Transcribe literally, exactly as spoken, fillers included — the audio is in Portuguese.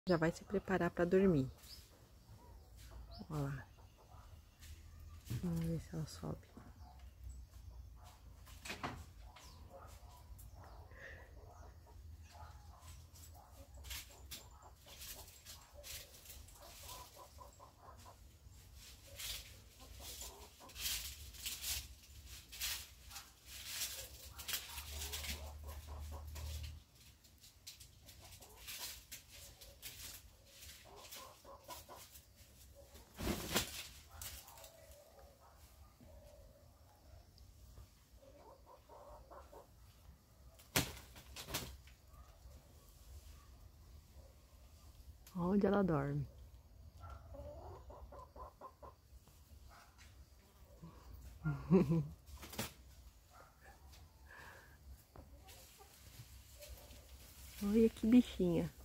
Já vai se preparar para dormir. Olha lá. Vamos ver se ela sobe. Onde ela dorme. Olha que bichinha.